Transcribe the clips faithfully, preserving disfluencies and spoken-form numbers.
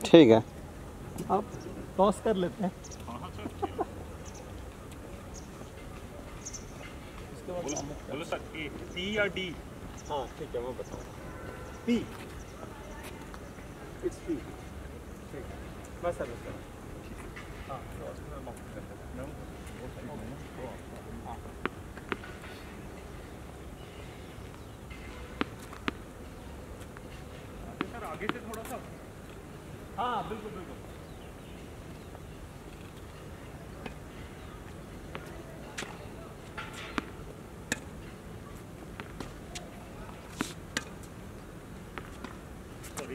ठीक है, आप टॉस कर लेते हैं। बोलो सर, ए पी या डी? हाँ ठीक है, मैं बताऊँ। P, it's P. ठीक है, बस सर बस सर। हाँ सर आगे से थोड़ा सा। हाँ बिल्कुल बिल्कुल। सॉरी।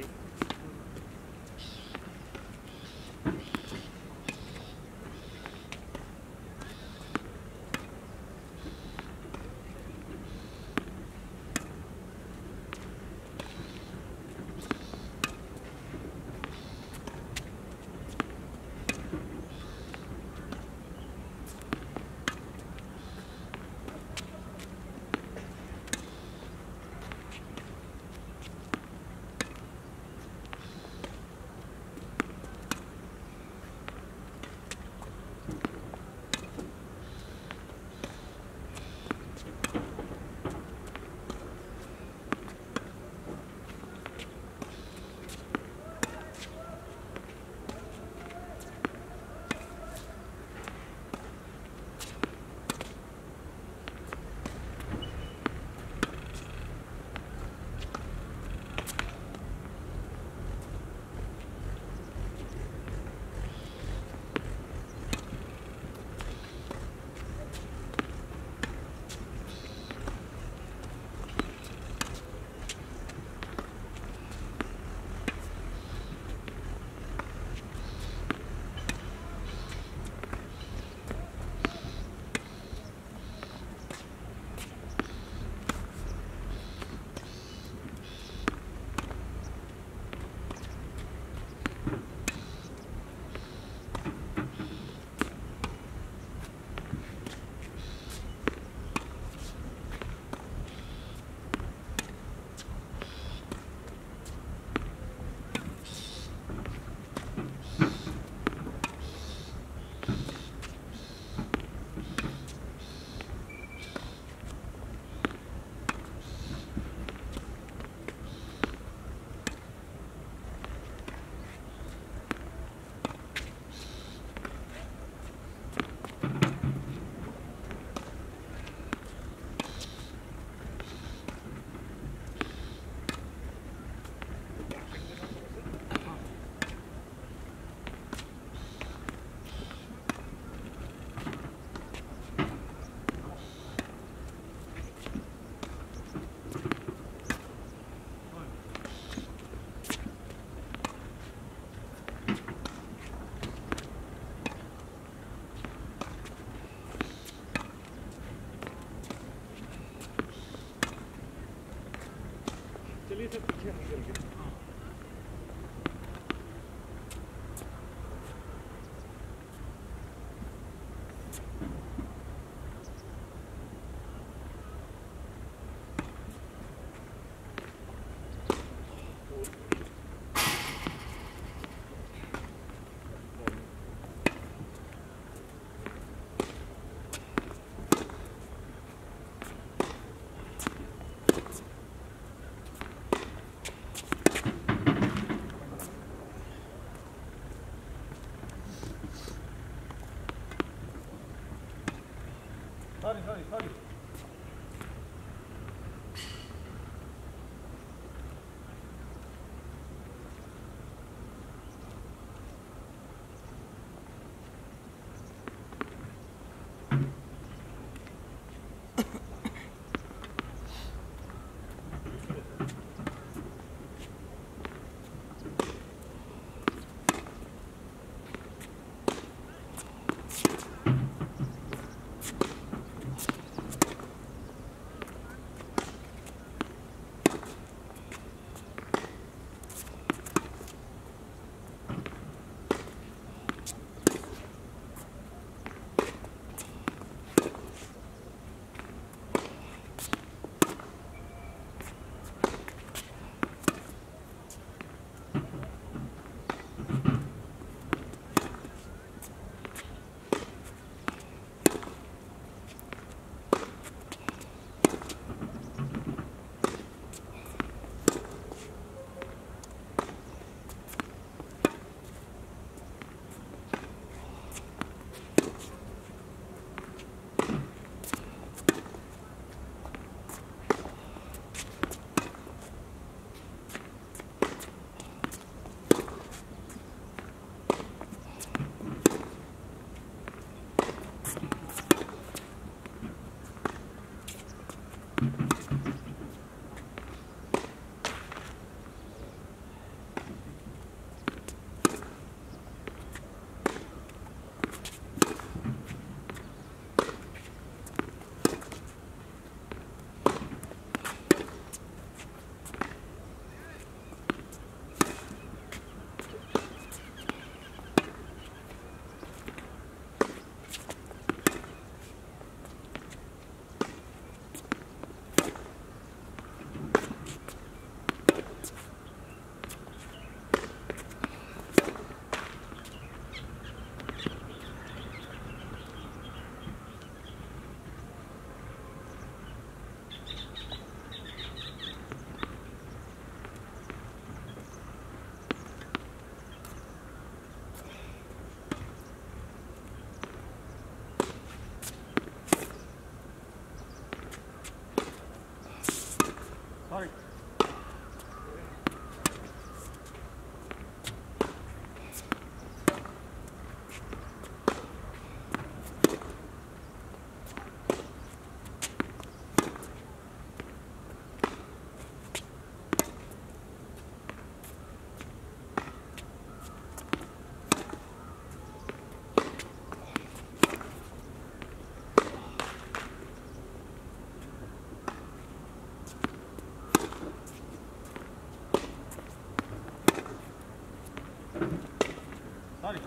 Sorry.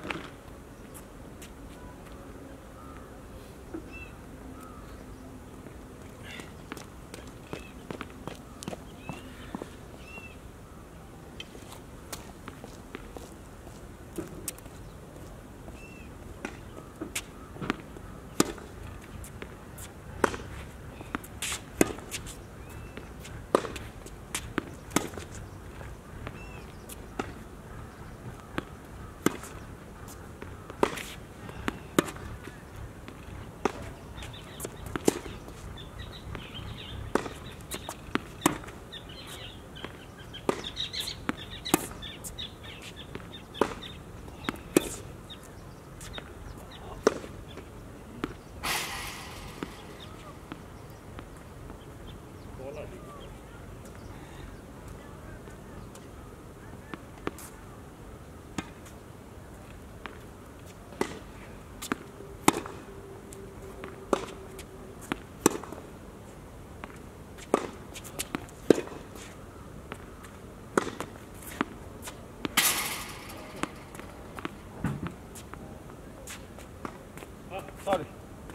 Sorry.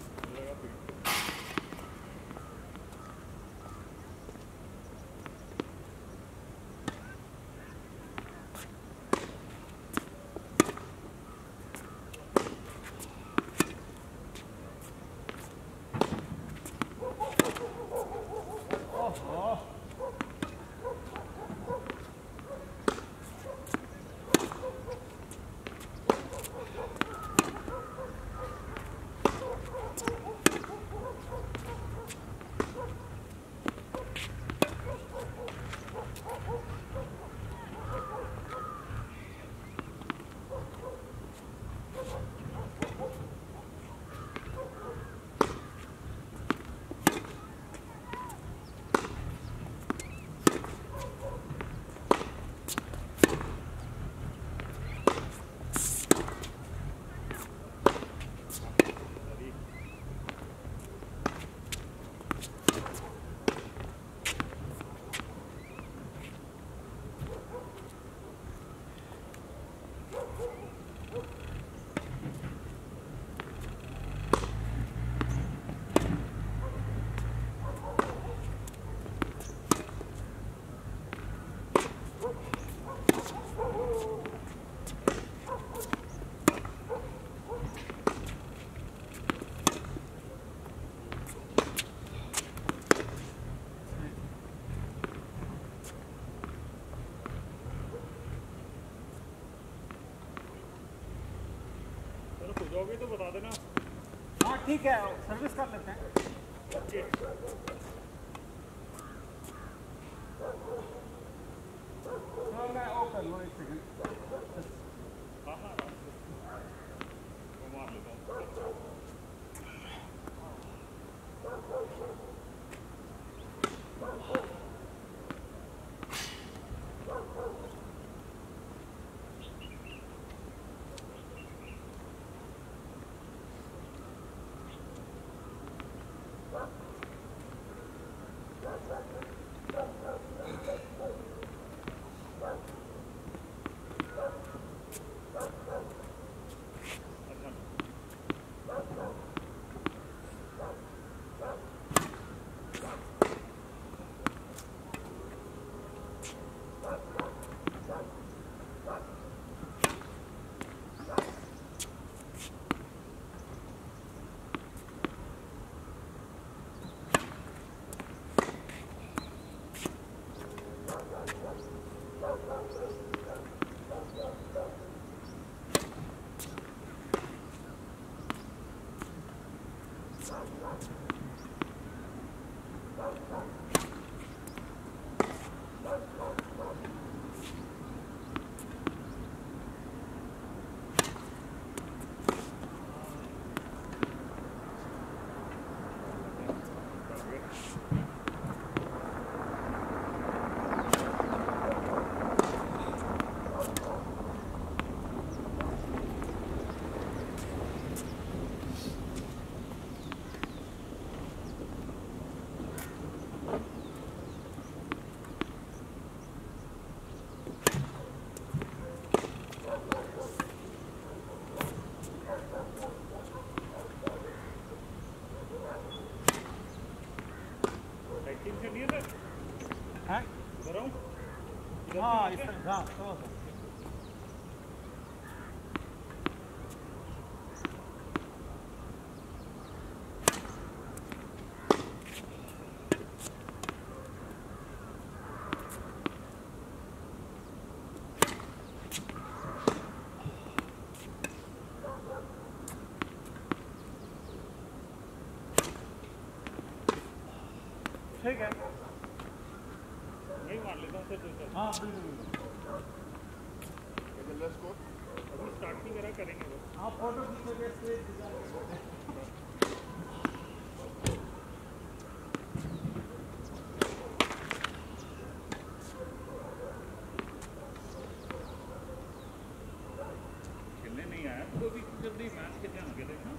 जाओगे तो बता देना। हाँ ठीक है, सर्विस कर लेते हैं। ओके। हाँ मैं वो कर लूँ, एक सेकंड। हाँ हाँ मार लेता हूँ। हाँ समझ ठीक है। नहीं मान लेता हूँ सर दो सर। हाँ बिल्कुल। अभी स्टार्ट नहीं करा, करेंगे बस। हाँ फोटो खींचोगे स्टेज खेलने नहीं आया तो भी जल्दी मैच खेलने आ गए देखना।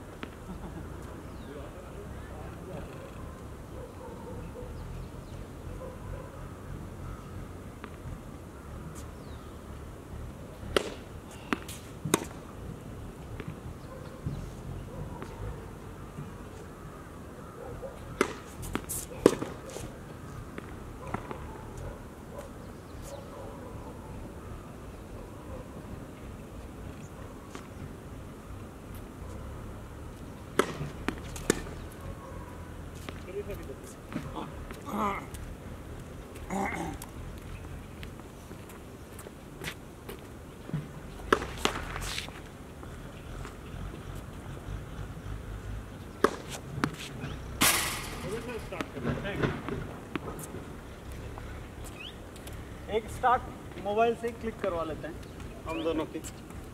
एक स्टार्ट मोबाइल से क्लिक करवा लेते हैं हम दोनों की।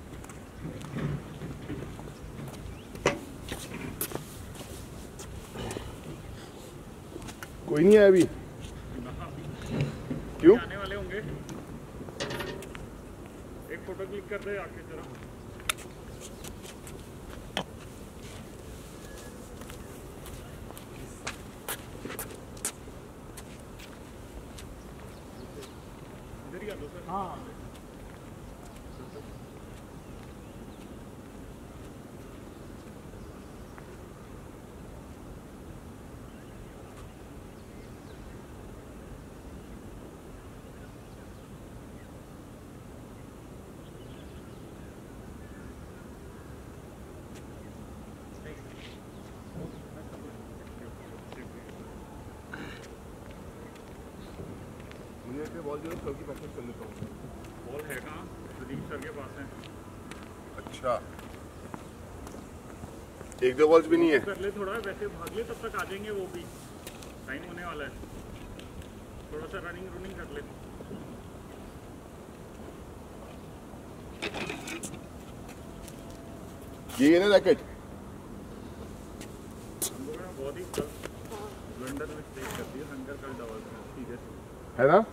कोई नहीं है अभी, क्यों? आने वाले होंगे। एक फोटो क्लिक कर दे आके जरा। इधर ही आ दो सर। हाँ मुझे बॉल जो है सर की प्रैक्टिस कर लेता हूँ। बॉल है कहाँ? सुदीप सर के पास है। अच्छा, एक दो बॉल्स भी नहीं है। कर ले थोड़ा, वैसे भाग ले, तब तक आ जाएंगे वो भी। टाइम होने वाला है, थोड़ा सा रनिंग रनिंग कर ले। ये है ना रैकेट? हम लोगों ने बहुत ही ब्लंडर मिस्टेक कर दी है। शंकर कल डबल सीधे है ना?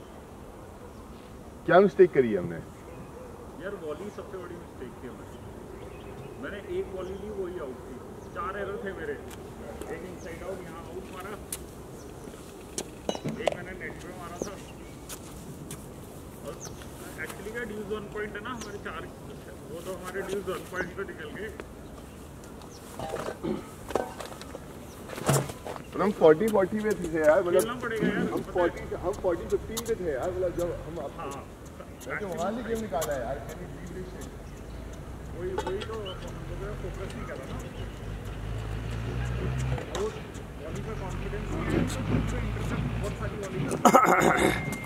क्या मिस्टेक करी है हमने? यार वॉली सबसे बड़ी मिस्टेक थी हमारी। मैंने एक वॉली ली, वही आउट थी। चार एरर थे मेरे। एक इनसाइड आउट यहाँ आउट मारा, एक मैंने नेट पे मारा था। और एक्चुअली क्या ड्यूज वन पॉइंट है ना हमारे चार, वो तो हमारे ड्यूज वन पॉइंट पे निकल गए। हम फोर्टी फोर्टी पे थे यार, खेलना मतलब पड़ेगा यार। हम फोर्टी हम फोर्टी फिफ्टीन पे थे यार, मतलब जब हम हाँ वहाँ से गेम निकाला है यार। वही वही तो हम लोग फोकस नहीं कर रहा ना। वो वॉली पे कॉन्फिडेंस नहीं है, तो इंटरसेप्ट बहुत सारी वॉली